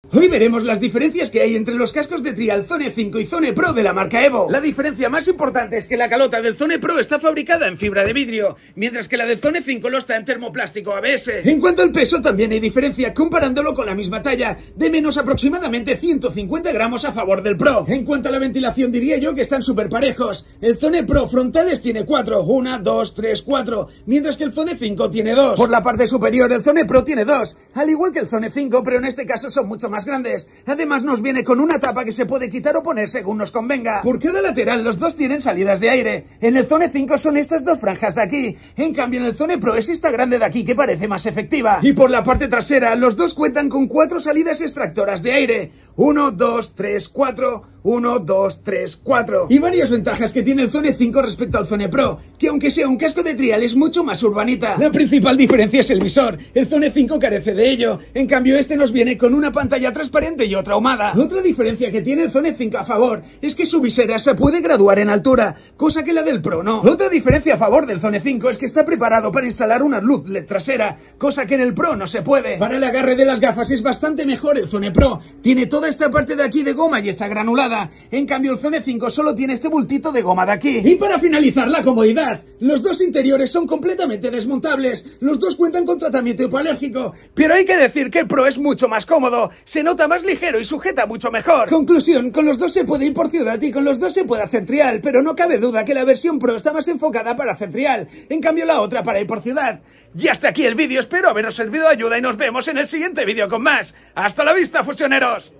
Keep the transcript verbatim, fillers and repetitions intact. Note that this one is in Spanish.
Hoy veremos las diferencias que hay entre los cascos de trial Zone cinco y Zone Pro de la marca Evo. La diferencia más importante es que la calota del Zone Pro está fabricada en fibra de vidrio, mientras que la del Zone cinco lo está en termoplástico A B S. En cuanto al peso también hay diferencia comparándolo con la misma talla, de menos aproximadamente ciento cincuenta gramos a favor del Pro. En cuanto a la ventilación diría yo que están súper parejos. El Zone Pro frontales tiene cuatro, una, dos, tres, cuatro, mientras que el Zone cinco tiene dos. Por la parte superior el Zone Pro tiene dos, al igual que el Zone cinco, pero en este caso son mucho más grandes. Además nos viene con una tapa que se puede quitar o poner según nos convenga. Por cada lateral los dos tienen salidas de aire. En el Zone cinco son estas dos franjas de aquí. En cambio en el Zone Pro es esta grande de aquí que parece más efectiva. Y por la parte trasera los dos cuentan con cuatro salidas extractoras de aire. uno, dos, tres, cuatro... uno, dos, tres, cuatro. Y varias ventajas que tiene el Zone cinco respecto al Zone Pro, que aunque sea un casco de trial es mucho más urbanita. La principal diferencia es el visor. El Zone cinco carece de ello. En cambio este nos viene con una pantalla transparente y otra ahumada. Otra diferencia que tiene el Zone cinco a favor es que su visera se puede graduar en altura, cosa que la del Pro no. Otra diferencia a favor del Zone cinco es que está preparado para instalar una luz L E D trasera, cosa que en el Pro no se puede. Para el agarre de las gafas es bastante mejor el Zone Pro. Tiene toda esta parte de aquí de goma y está granulada. En cambio el Zone cinco solo tiene este bultito de goma de aquí. Y para finalizar, la comodidad. Los dos interiores son completamente desmontables. Los dos cuentan con tratamiento hipoalérgico. Pero hay que decir que el Pro es mucho más cómodo. Se nota más ligero y sujeta mucho mejor. Conclusión, con los dos se puede ir por ciudad y con los dos se puede hacer trial. Pero no cabe duda que la versión Pro está más enfocada para hacer trial. En cambio la otra para ir por ciudad. Y hasta aquí el vídeo. Espero haberos servido de ayuda y nos vemos en el siguiente vídeo con más. ¡Hasta la vista, fusioneros!